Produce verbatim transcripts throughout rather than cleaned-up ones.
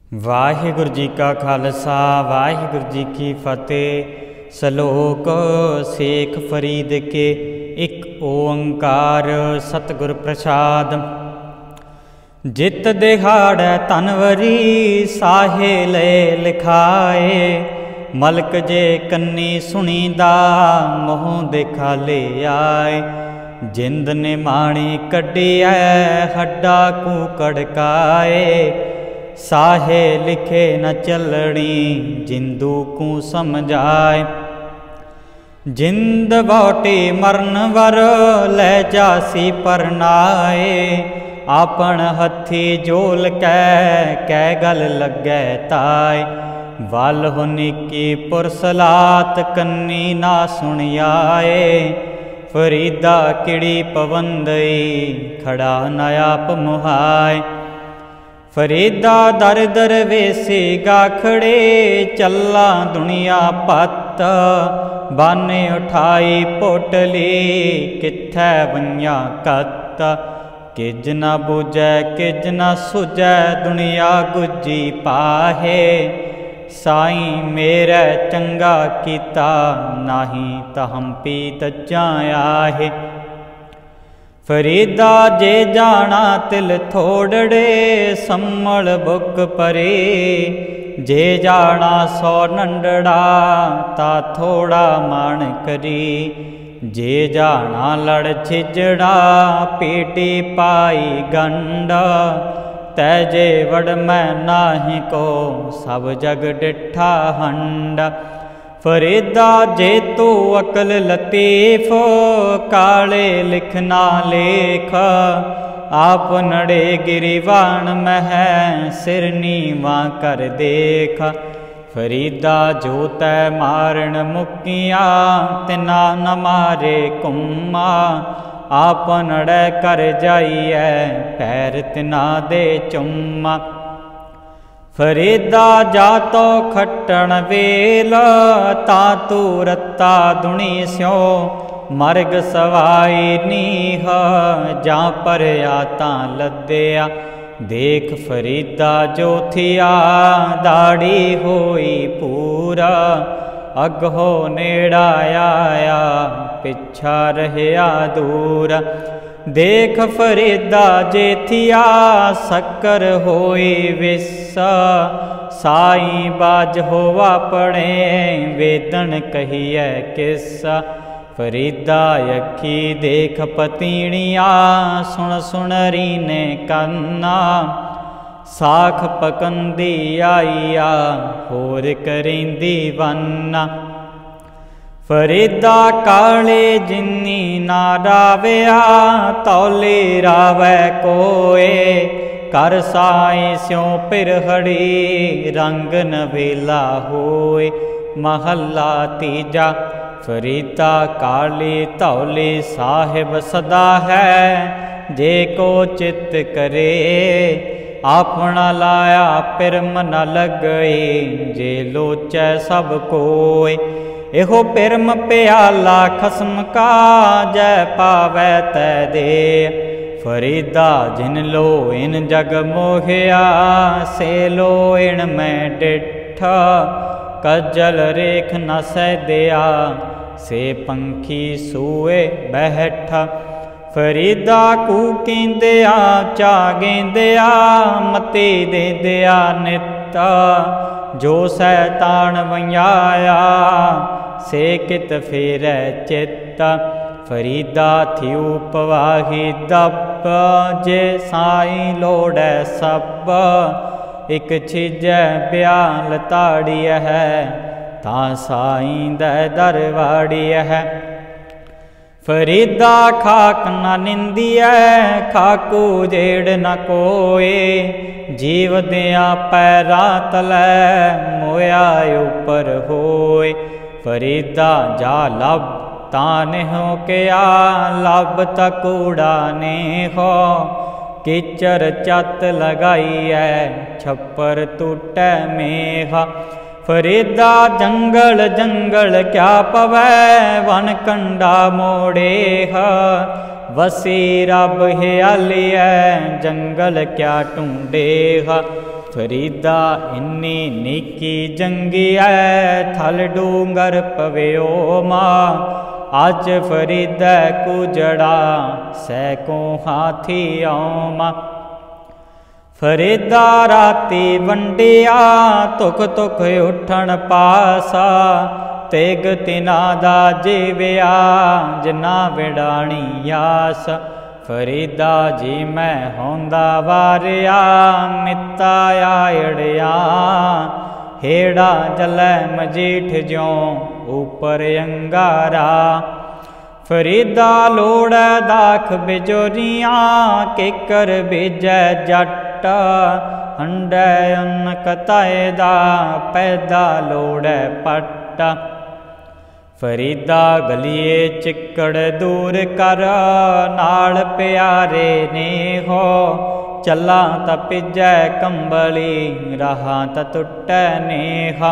वाहिगुरु जी का खालसा वाहिगुरु जी की फतेह। सलोक शेख फरीद के एक ओंकार सतगुर प्रसाद। जित दिहाड़ै तनवरी साहे ले लिखाए, मलक जे कन्नी सुनीदा मोह देखा ले आए। जिंद ने माणी कड्डी है हड्डा कू कड़काए, साहे लिखे न चलनी जिंदू को समझाए। जिंद बौटी मरन वर ले जासी परनाए, आपन हथी जोल कै कै गल लगे ताए। वल हुनी की पुरसलात कन्नी ना सुनियाए, फरीदा किड़ी पवंदई खड़ा न आप मुहाए। फरीदा दर दर वेसी गाखड़े चला दुनिया पत, बाने उठाई पोटली कित्थै वंया कत। किज न बुझै किज न सुझै दुनिया गुजी पाहे, साईं मेरे चंगा कीता नाही तहम पीत जाया है। फरीदा जे जाना तिल थोड़े सम्मल बुक परे, जे जाना सौ नंडड़ा ता थोड़ा मान करी। जे जाना लड़ छिजड़ा पीटी पाई गंडा, तैजे वड़ मैं नाही को सब जग डिठा हंडा। फरीदा जे तू अकल लतीफ काले लिखना लेख, आप नड़े गिरिवाण मह सिर नीवा कर देख। फरीदा जो तै मारण मुकिया तिना न मारे कुम्मा, आप नड़े कर जाइए पैर तिना दे चुम्मा। फरीदा जा तो खट्टण वेल ता तू रत्ता दुनी स्यो, मर्ग सवाई नीह जा पर आता लद्या। देख फरीदा जो थिया दाड़ी होई पूरा, अगहो नेड़ा आया पिछा रहया दूर। देख फरीदा जे थिया शक्कर होई विसा, साईं बाज होवा पड़े वेदन कहिए किस्सा। फरीदा अखी देख पतीणिया सुन सुन रीने कन्ना, साख पकंदी आईया होर करेंदी वन्ना। फरीदा काले जिन्नी ना रावया तौले रावै कोए, कर साईं स्यों पिरहड़ी रंग नवेला होए। महला तीजा। फरीदा काली तौली साहिब सदा है, जे को चित करे अपना लाया पिरम न लगई। जे लोचै सब कोय एहो पिरम प्याला खसम का, जै पावै तै दे। फरीदा जिन लो इन जग मोहिया, से लो इन मैं डिठा। कजल रेख न सैदया से पंखी सूए बैठा। फरीदा कूकेंदया चागेंदया मते देंदया निता। जो सैतान वंयाया से कित फेरै चित्ता। फरीदा थियू पवाही दब, जे साईं लोड़ै सब। एक छिजै ब्याल ताड़ी है, तां साईं दै दरवाड़ी है। फरीदा खाक न निंदिया खाकू जेड़ न कोए, जीव दिया पैरा तलै मोया ऊपर होए। फरीदा जा लब ताने हो क्या लब तकूड़ा ने हो, किचर चत लगाई है छप्पर टूटै मेघा। फरीदा जंगल जंगल क्या पवै वन कंडा मोड़े, वसी रब हियाली है जंगल क्या ढूंढे। फरीदा इन्नी नीकी जंगी है, थल डूंगर पव्यो माँ। अज फरीदा कुजड़ा सैकों हाथी आमा। फरीदा राती वंडिया तुख तुख उठन पासा। तेग तिना दा जीविया जिना विड़ाणी आस। फरीदा जी मैं होंदा वारिया मिता आयड़िया। हेड़ा जलै मजीठ ज्यों ऊपर अंगारा। फरीदा लोड़ दाख बिजोरियाँ किकर बीजै जट। हंडै उन कताए दा पैदा लोड़ै पट। फरीदा गलिए चिक्कड़ दूर कर नाल प्यारे ने हो। चला त पिजै कंबली रहा त टुटै नेहा।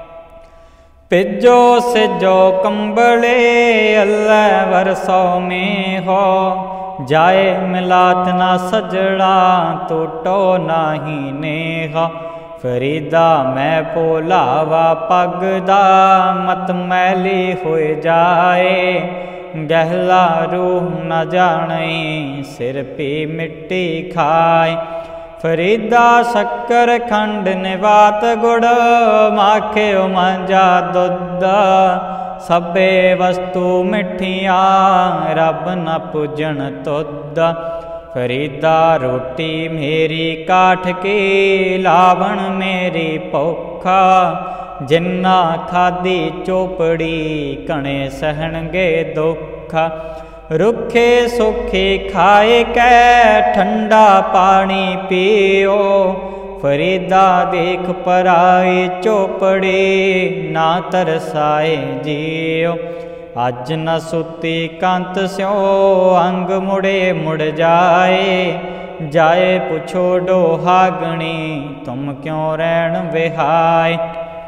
पिजो सिजो कंबले अल्लाह वरसों में हो। जाए मिलात ना सजड़ा टूटो नाही नेहा। फरीदा मैं पोलावा पगदा मत मैली हो जाए। गहला रूह न जाने सिर पी मिट्टी खाए। फरीदा शक्कर खंड निवात गुड़ माखे मंजा दुध। सबे वस्तु मिठिया रब न पूजन तुद। फरीदा रोटी मेरी काठ की लावण मेरी भुखा। जिन्ना खादी चोपड़ी कणे सहणगे दुख। रुखे सुखे खाए कै ठंडा पानी पियो। फरीदा देख पराई चोपड़ी ना तरसाए जियो। अज न सुती कंत स्यो अंग मुड़े मुड़ जाए। जाए पुछो डोहागणी तुम क्यों रैण विहाय।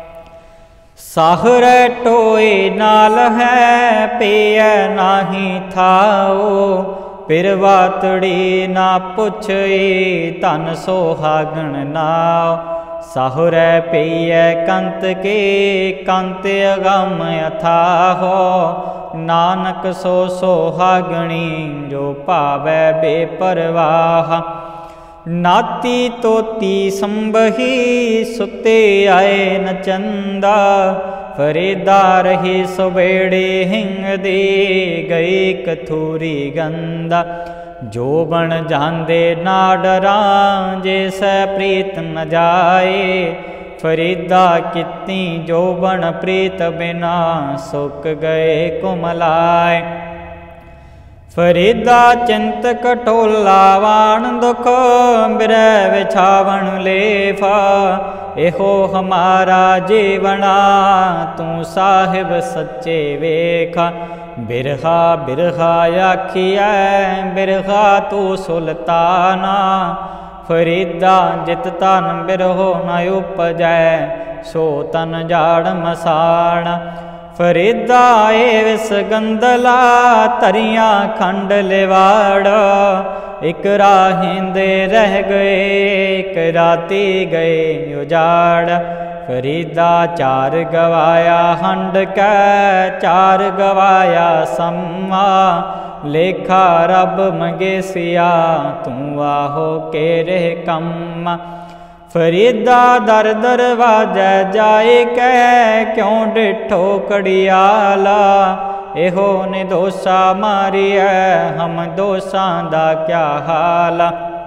साहर टोए नाल है पिय नाही थाओ। पिरवातड़ी ना पुछई धन सोहागण नाओ। साहुर पिय कंत के कंत अगम अथाहो। नानक सो सोहागणी जो पावै बेपरवाह। नाती तोती संबही सुते आए न चंदा। फरीदा रही सुबेड़े हिंग दे गई कथूरी गंदा। जो बन जांदे ना डरा जैसे प्रीत न जाए। फरीदा कितनी जो बन प्रीत बिना सुक गए कुमलाए। फरीदा चिंत कटोला वाण दुख बिरह विछावण लेफा। एहो हमारा जीवना तू साहिब सच्चे वेखा। बिरहा बिरहा आखिया बिरहा तू सुल्ताना। फरीदा जित तन बिरहो न उपजै सो तन जाड़ मसाण। फरीदा ए विस गंदला तरिया खंड लिवाड़। एक राहिंदे रह गए एक राती गए उजाड़। फरीदा चार गवाया हंड कै चार गवाया सम्मा। लेखा रब मंगेसिया तू आहो के रह कम। फरीदा दर दरवाजा जाए कै क्यों डिठो कड़ियाला। एहो ने दोसा मारिया हम दोसां दा क्या हाल।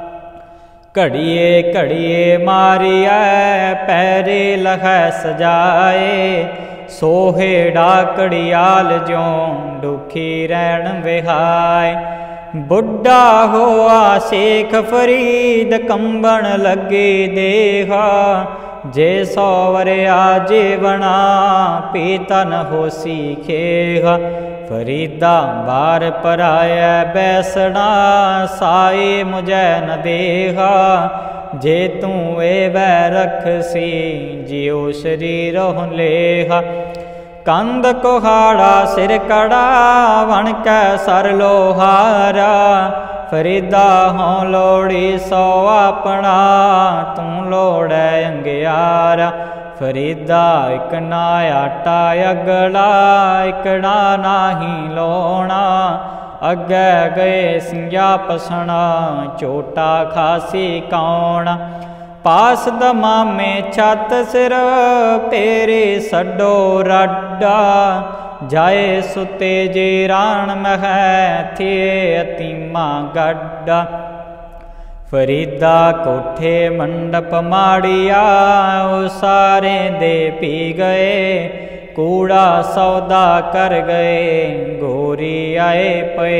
घड़िए घड़िए मारिया पैरे लख सजाए। सोहेड़ा कड़ियाल ज्यों दुखी रैण विहाय। बुढ़ा होआ शेख फरीद कंबन लगे देहा। जे सौ वरिया जीवना पीतन होसी खेहा। फरीदा बार पराया बैसना साए मुझे न देहा। जे तू ए वै रख सी जियो शरीर लेहा। कंद कुहाड़ा सिर कड़ा वण कै सर लोहारा। फरीदा हों लोड़ी सौ अपना, तू लोड़ै अंगियारा। फरीदा इक ना आटा अगला, इकड़ा नाही लोना। अगे गए सिंगा पसना, चोटा खासी कौन। पास दमा में छत सिर, पेरे सडो रड्डा। जाए सुते जे राण मह, थे अतीमा गड्डा। फरीदा कोठे मंडप माड़िया, सारे दे पी गए। कूड़ा सौदा कर गए, गोरी आए पे।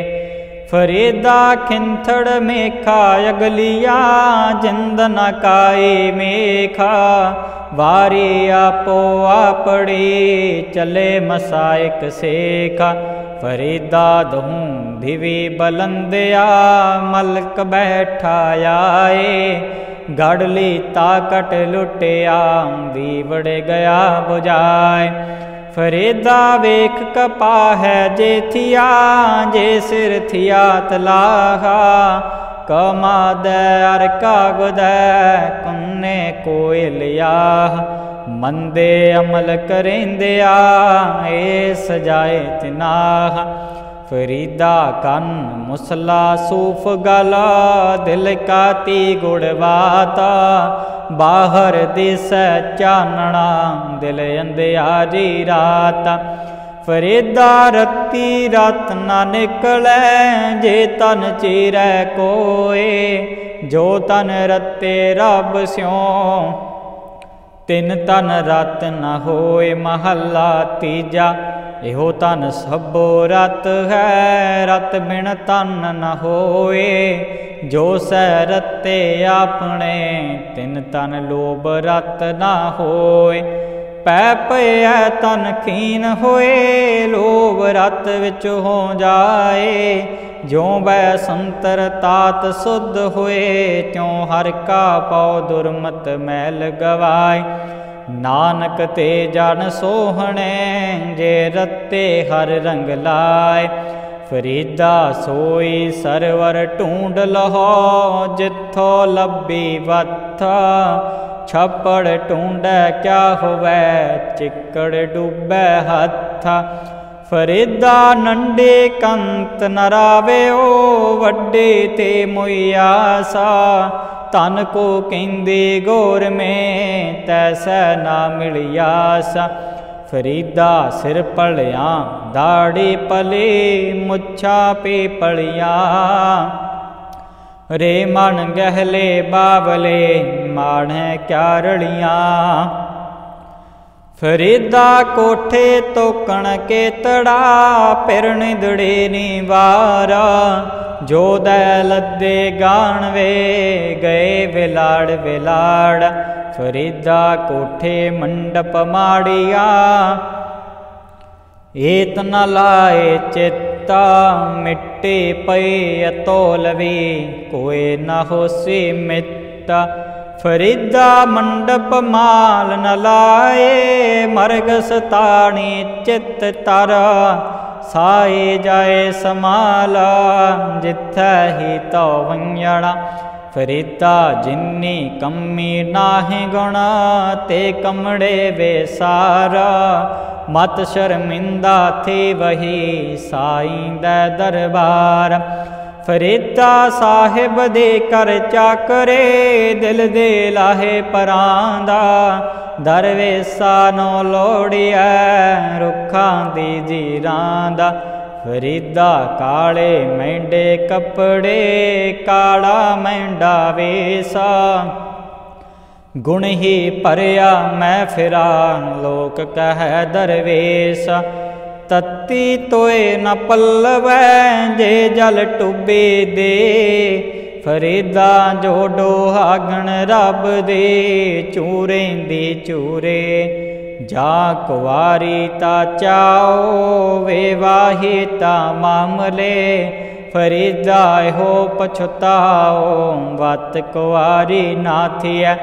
फरीदा खिंथड़ मेखा अगलिया, जिंद न काई मेखा। वारी आपो आपड़ी, चले मसाइक सेखा। फरीदा दहूं धिवी बलंदिया, मलक बैठा आए। गढ़ली ताकट लुटिया, दीवड़ गया बुझाए। फरीदा वेख कपा है जे थिया, जे सिर थिया तलाहा। कमा दे अर कागुद कुन्ने कोयलिया। मंदे अमल करेंदिया, ए सजाए तिनाह। फरीदा कन मुसला सूफ गला, दिल काती गुड़वाता। बाहर दिस चानना, दिल अंधियारी रात। फरीदा रत्ती रात ना निकले, जे तन चीरै कोए। जो तन रत्ते रब स्यों, तिन तन रत न होए। महला तीजा, एहो तन सबो रत है। रत बिन तन न होए। जो सै रते अपने, तिन तन लोभ रत न होए। पै पया तन खीन होए, लोभ रत विच हो जाए। ज्यों बै संतर तात शुद्ध होए, त्यों हर का पाओ दुर्मत मैल गवाए। नानक ते जन सोहणे, जे रत्ते हर रंग लाए। फरीदा सोई सरवर ढूंढ लहो, जिथो लब्बी वत्था। छपड़ ढूंढै क्या होवै, चिक्कड़ डूबै हत्था। फरीदा नंडे कंत नरावे, ओ वड्डे ते मुयासा। तन को कहंदे गोर में, तैसै ना मिलियासा। फरीदा सिर पलिया, दाढ़ी पले, मुच्छा पे पलिया। रे मन गहले बावले, माढ़े क्या रलिया। फरीदा कोठे तोकण के तड़ा, फिरन दड़े नी वारा। जो दै लद्दे गाणवे, गए विलाड़ विलाड़। फरीदा कोठे मंडप माड़िया, एत न लाए चित्ता। मिट्टी पई अतोलवी, कोई न होसी मित्ता। फरीदा मंडप माल न लाए, मरगस ताणी चित तारा। साए जाए समाला, जिथै ही तो वंजणा। फरीदा जिन्नी कमी नाहि गुणा, ते कमड़े वे सारा। मत शर्मिंदा थी वही, साईं दै दरबार। फरीदा साहिब दे कर चाकरे, दिल दे लाहे परांदा। दरवेसा नो लोड़िया, रुखां दी जीरांदा। फरीदा काले मैंडे कपड़े, काला मैंडा वेसा। गुण ही भरिया मैं फिरा, लोक कह दरवेसा। तत्ती तोए न पल्लवै, जे जल टुबे दे। फरीदा जो डोहागण रब दे, चूरेंदी चूरे। जा कुवारी ता चाओ, वे वाही ता मामले। फरीदा हो पछताओ, वत कुवारी ना थिया।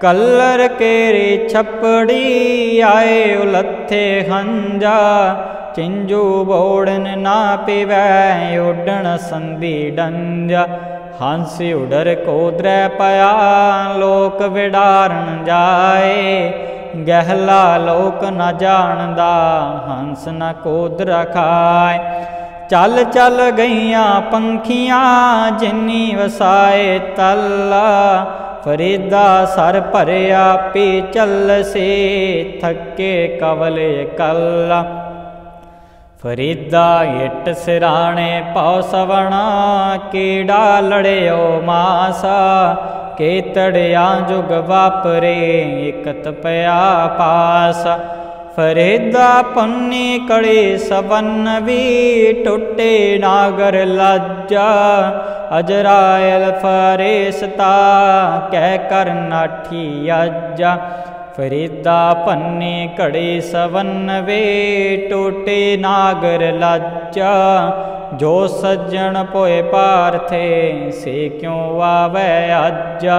कलर केरी छपड़ी, आए उलथे हंजा। चिंजू बोड़न ना पिवै उडन संधि डंजा हंस उडर कोदर पया लोक विडारन जाए गहला लोक न जानदा हंस न कोदर खाए चल चल गईयां पंखियां जिन्नी वसाए तला फरीदा सर भरिया पी चल से थके कवले कला फरीदा इट सिराने पौ सवणा कीड़ा लड़ियो मासा केतड़िया जुग वापरे इकत पया पास फरीदा पन्नी कड़ी सबन्नवी टुटे नागर लज्जा अजरायल फरेसता कह कर नाठी अज्जा फरीदा पन्नी कड़ी सवन्नवे टूटे नागर लज्जा जो सज्जन पोए पार्थे से क्यों आवे अज्जा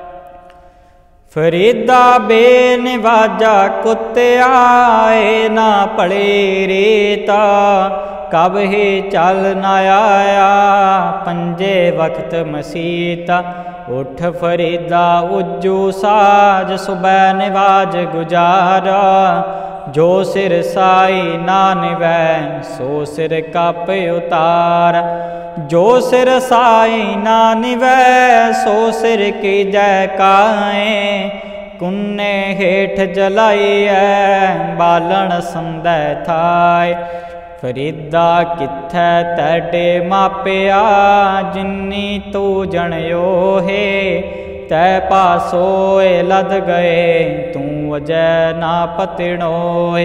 फरीदा बेनिवाजा कुत्ते आए ना पड़े रेता कब ही चल न आया पंजे वक्त मसीता उठ फरीदा उज्जू साज सुबह निवाज गुजारा जो सिर साई ना निवै सो सिर कप उतार जो सिर साई ना निवै सो सिर की जय काए कुन्ने हेठ जलाई है बालन संदै थाय फरीदा कित्थै तैडे मापिया जिन्नी तू जणयो है तै पासोए लद गए तू अजै ना पतिणोए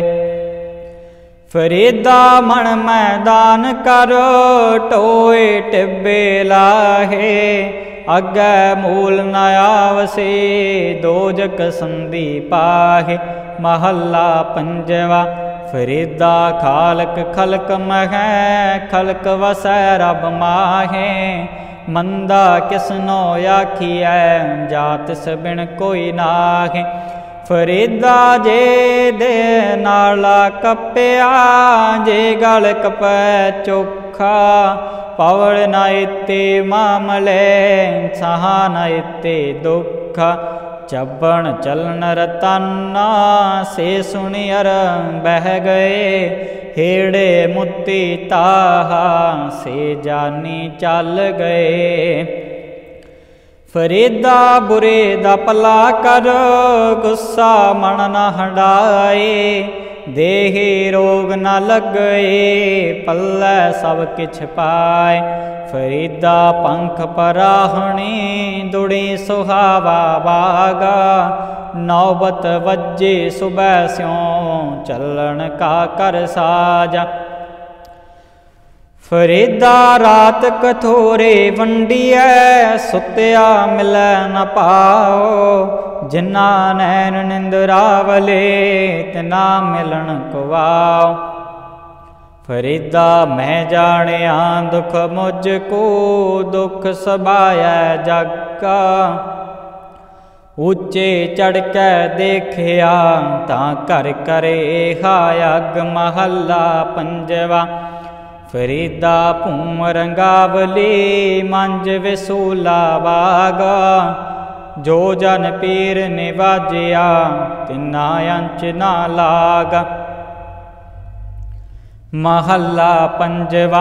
फरीदा मन मैदान करो टोए टिब्बे लाहे अग्गै मूल न आवसे दोजक संधि पाहे महला पंजवा फरीदा खालक खलक महै खलक वसै रब माहे मंदा किसनो आखिए जात सबिन कोई नाहे फरीदा जे दे नाला कप्या जे गल कपै चोखा पवड़ न इत्ते मामले सहा न इत्ते दुख चबण चलन रतना से सुनियर बह गए हेड़े मुत्ती ताहा से जानी चल गए फरीदा बुरे दा भला कर गुस्सा मन न हंडाए देहे रोग न लगे पल्ले सब किछ पाए फरीदा पंख पराहणी दुड़ी सुहावा बागा नौबत वज्जे सुबह स्यों चलन का कर साजा फरीदा रात कथोरे वंडिया सुत्या मिलै न पाओ जिन्ना नैन निंदरावले तना मिलन कुवाओ फरीदा मैं जानिया दुख मुझको दुख सबाया जगा ऊंचे चढ़ के देखिया तां कर करे हायग महला पंजवा फरीदा भूम रंगावली मंज विसूला बागा जो जन पीर निवाजिया तिना अंच ना लागा महला पंजवा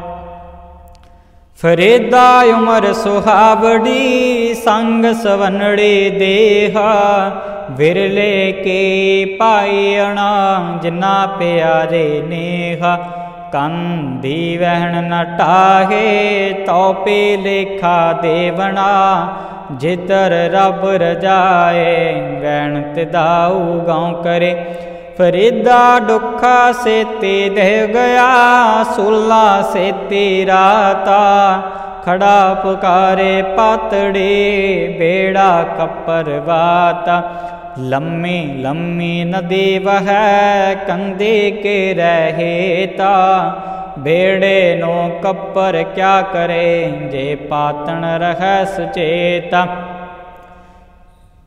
फरीदा उमर सुहावड़ी संग सवनड़ी देहा विरले के पाईणा जिना प्यारे नेहा कंदी वहन न टाहे तौपे लेखा देवना जितर रब रजाए वैन तिदाऊ गाँव करे फरीदा दुखा से ते दे गया सुला से राता खड़ा पुकारे पातड़े बेड़ा कपर वाता लम्मी लम्मी नदी वह कंधे के रहेता बेड़े नो कपर क्या करे जे पातन रह सुचेता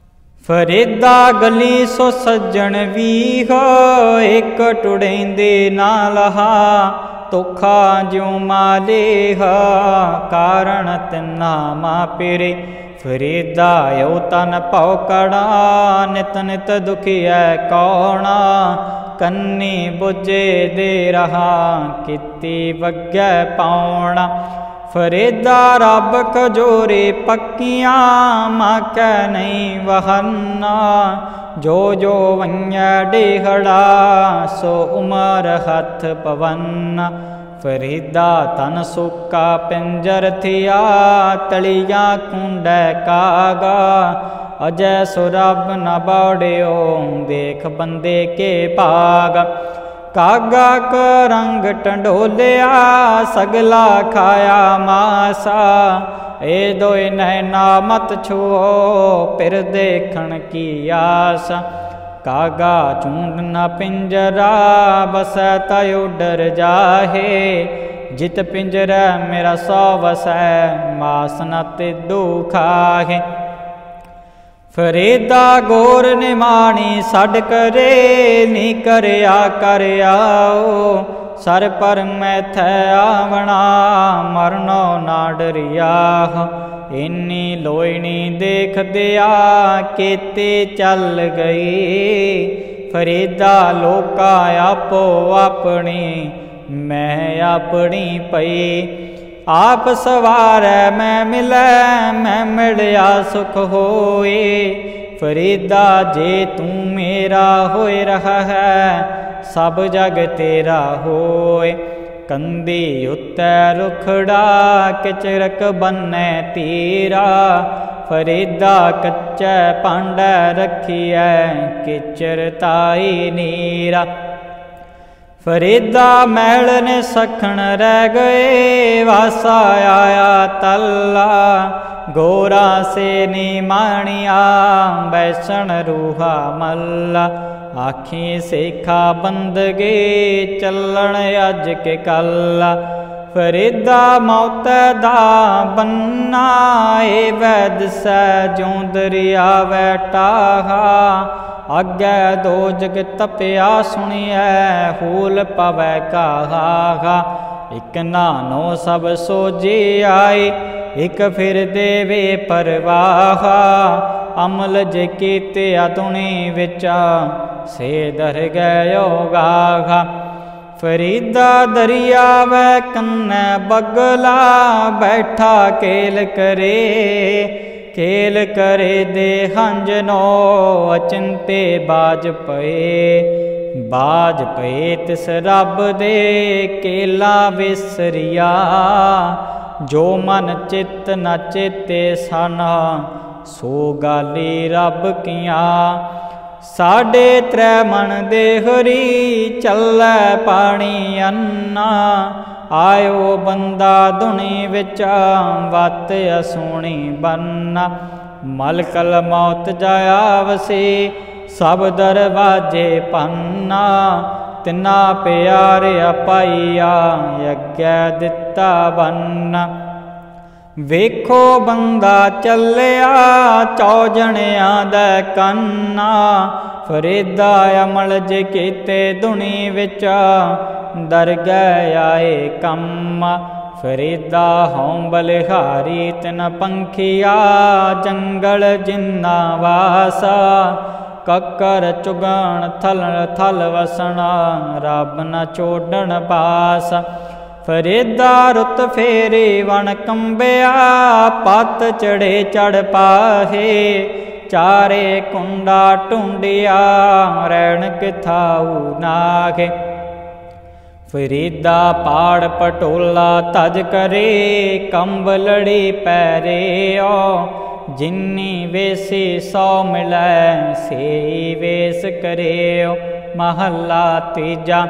फरीदा गली सो सज्जन वीह, एक टुड़ेंदे ना लहा, तुखा ज्यों मालेह, कारण तिन्ना मा पिरे। फरीदा यो तन पौकड़ा, नित नित दुखिया कौना, कन्नी बुझे दे रहा, किती वग्गै पाउणा। फरीदा रब खजोरे पक्कियां, माकै नहीं वहन्ना, जो जो वंया डेहड़ा, सो उमर हथ पवन्ना। फरीदा तन सुक्का पिंजर थिया, तलिया कुंडै कागा, अजय सो रब न बौड़ियो, देख बंदे के भाग। कागा क रंग टंडोलिया, सगला खाया मासा, ए दोए नैना मत छुओ, फिर देखण की आस। कागा चूंड न पिंजरा, बसै तय डर जाहे, जित पिंजरा मेरा सौ वसै, मास न तिदू खाहे। फरीदा गोर निमाणी सड करे, नी करया कर आओ, सर पर मैथै आवणा, मरनो ना डरिया। इन्नी लोईनी देख दिया, केते चल गई, फरीदा लोका आपो अपनी, मैं अपनी पई। आप सवारै मैं मिलै, मैं मिलया सुख होए, फरीदा जे तू मेरा होए रहा है, सब जग तेरा होए। कंदी उत्ते रुखड़ा, किचरक बन्ने तीरा, फरीदा कच्चे पांडे रखिए, किचर ताई नीरा। फरीदा मैल ने सखण रह गए, वासा आया तल्ला, गोरा से नी माणिया, बैसन रूहा मल्ला। आखी सेखा बंद गे, चलन अज के कल्ला, फरीदा मौत दा बन्ना, ए वैद सै ज्यों दरिया वैटाहा, अग्गै दो जग तपिया सुनिए, हूल पवै कहा। एक नानो सब सोजे आए, एक फिर देवे परवाहा, अमल जे कीते अतुणी विचा, से दर गयो गाहा। फरीदा दरिया वै कन्नै बगला, बैठा केल करे, खेल करे दे हंजनो, अचिंते बाज पए। बाज पए तिस रब दे, केला विसरिया, जो मन चित न चेते सना, सो गाली रब किया। साढ़े त्रै मन दे हरी, चलै पानी अन्ना, आयो बंदा दुनी विचा, वत असोणी बन्ना। मलकल मौत जाया वसी, सब दरवाजे पन्ना, तिना प्यारिया पाईया, अग्गै दिता बन्ना। वेखो बंदा चलिया, चौजणिया दे कन्ना, फरीदा अमल जे कीते दुनी विचा, दर गया ए कम्मा। फरीदा हों बलिहारी तिन पंखिया, जंगल जिन्ना वासा, कक्कर चुगण थल थल वसना, रब न चोडण पास। फरीदा रुत फेरी वन कंबिया, पत चढ़े चढ़ पाहे, चारे कुंडा टूंडिया, रैण किथाऊ नागे। फरीदा पाड़ पटोला तज करे, कंबलड़ी पैरे ओ, जिन्नी वेसी सौ मिलै, से वेस करे ओ। महला तीजा।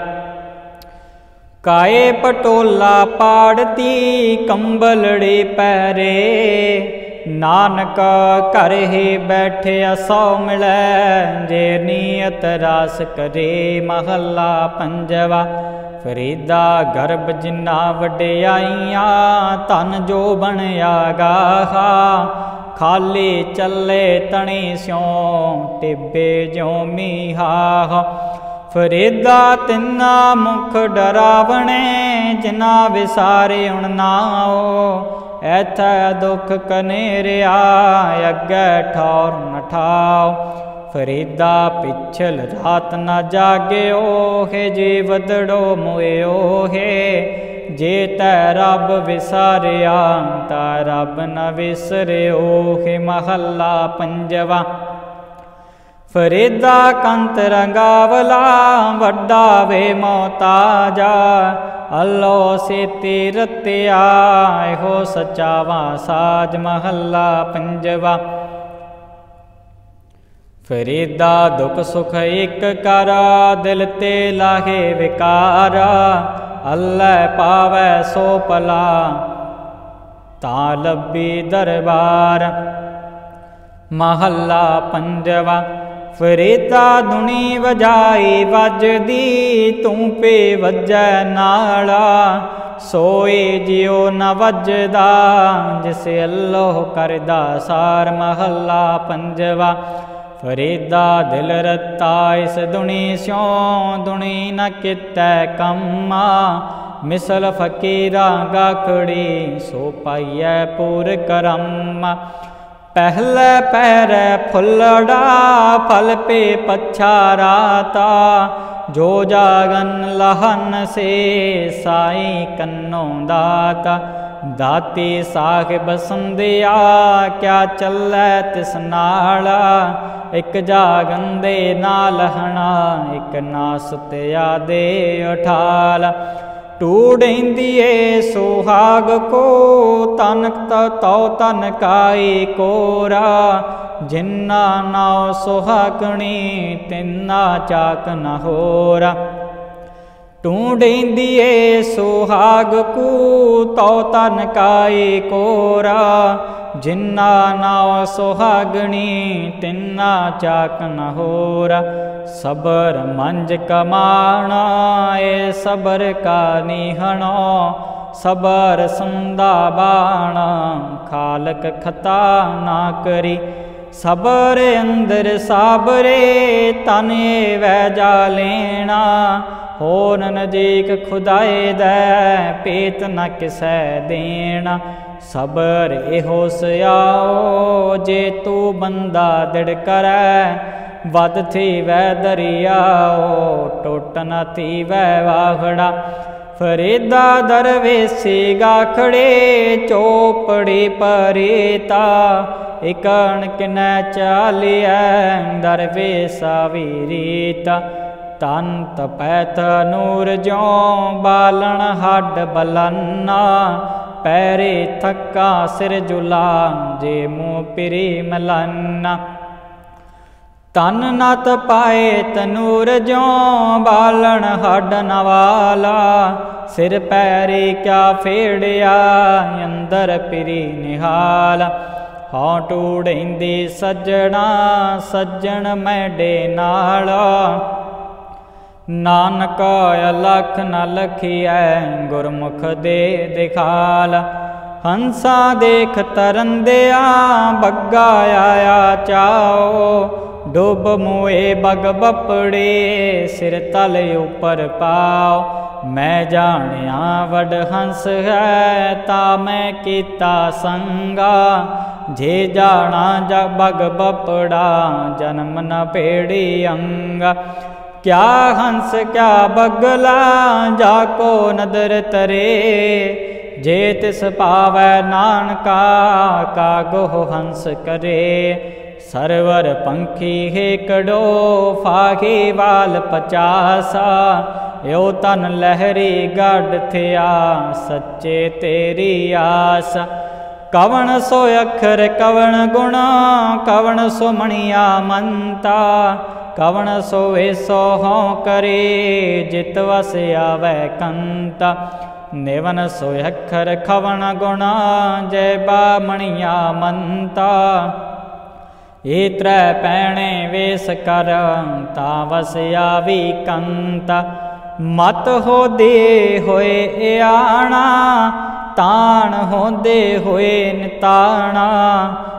काए पटोला पाड़ती, कंबलड़ी पैरे, नानक घर ही बैठे सौ मिलै, जे नीयत रास करे। महला पंजवा। फरीदा गर्भ जिन्ना वड्याइयां, धन जो बनया गाहा, खाली चले तणी स्यों टिब्बे ज्यों मीहाह। फरीदा तिन्ना मुख डरावणे जिना विसारे उण नाओ। ऐथा दुख कनेरिया अगे ठौर न ठाओ। फरीदा पिछल रात न जाग्यो है जी वदड़ो मोयो है। जे तै रब विसारिया ता रब न विसरियो है। महला पंजवा। फरीदा कंत रंगावला वड्डा वे मोताजा। अल्लो सेती रतिया हो सचावा साज। महला पंजवा। फरीदा दुख सुख एक करा दिल ते लाहे विकारा। अल्लाह पावै सो पला ता लब्बी दरबार। महला पंजवा। फरीदा दुनी वजाई वजदी तू पे वजै नाला। सोए जियो न वजदा जिसे अल्लाह करदा सार। महला पंजवा। फरीदा दिल रत्ता इस दुनी स्यों दुनी न कितै कम्मा। मिसल फकीरा गाखड़ी सो पाइयै पूर करम। पहले पैरे फुलड़ा फल पे पच्छा राता। जो जागन लहन से साई कन्नो दाता। दाती साहिब संदिया क्या चलै तिस नाला। एक जागन दे ना लहना एक नास ते आदे उठाल। टूडेंदिए सुहाग को तनक तो तन काई कोरा। जिन्ना नाव सुहागणी तिन्ना चाक न होरा। टूडेंदिए सुहाग को तो तन काई कोरा। जिन्ना नाव सुहागणी तिन्ना चाक न होरा। सबर मंज कमाना ए सबर का निहणो। सबर संदा बाणा खालक खता ना करी। सबर अंदर साबरे तने वै जा लेना। होर नजीक खुदाए दै पेत न किसै देना। सबर एहो सयाओ जे तू बंदा दिड़ करै। वध थी वै दरियाओ टुट न थी वै वाहड़ा। फरीदा दरवेसी गाखड़े चोपड़ी परीता। इकण किनै चालिया दरवेसा वीरीता। तंत पैथ नूर ज्यों बालन हड बलन्ना। पैरे थक्का सिर जुला जे मुँह पिरी मलन्ना। तन नत पाए तनूर ज्यों बालन हड नवाला। सिर पैरी क्या फेड़िया अंदर पिरी निहाल। हाँ टूडेंदी सज्जणा सज्जन मैडे नाला। नानक अलख न लखियै गुरमुख दे दिखाल। हंसा देख तरंदिया बग्गा आया चाओ। डुब मुए बग बपड़े सिर तल उपर पाओ। मैं जानिया वड हंस है ता मैं कीता संगा। जे जाना जा बग बपड़ा जन्म न पेड़ी अंगा। क्या हंस क्या बगला जाको नदर तरे। जे तिस पावै नानका कागो हंस करे। सरवर पंखी हेकड़ो फाही वाल पचासा। यो तन लहरी गढ़ थिया सच्चे तेरी आस। कवण सो अखर कवण गुणा कवण सो मणिया मंता। कवण सो वेसो हों करे जित वस आवै कंता। निवन सो अखर खवण गुणा जय बा मणिया मंता। ये त्रै पैणे वेस कर ता वस आवी कंता। मत हो दे होए आना ताण होंदे होए निताणा।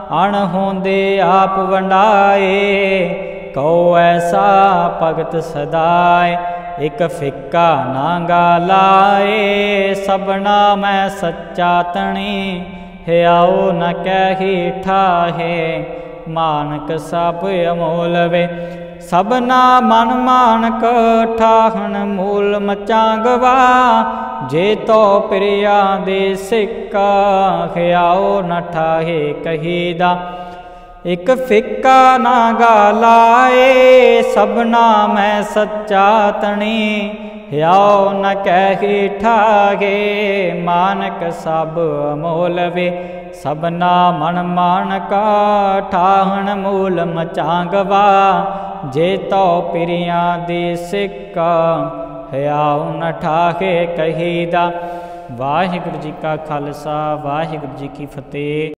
अण होंदे आप वंडाए। कहो ऐसा भगत सदाए, एक फिक्का नांगा लाए। सबना मैं सच्चा तणी, हियाओ न कही ठाहे। मानक सब अमोल वे, सबना मन मानक ठाहन मूल मचांगवा। जे तो प्रिया दे सिक्का, हियाओ न ठाहे कहीदा। एक फिक्का नागा लाए, सबना मैं सच्चा तणी। हियाओ न कही ठागे, मानक सब अमोल वे। सबना मन मानका ठाहन मूल मचांगवा। जे तो पिरिया दे सिक्का, हियाओ न ठाहे कहीदा। वाहिगुरू जी का खालसा, वाहिगुरू जी की फतेह।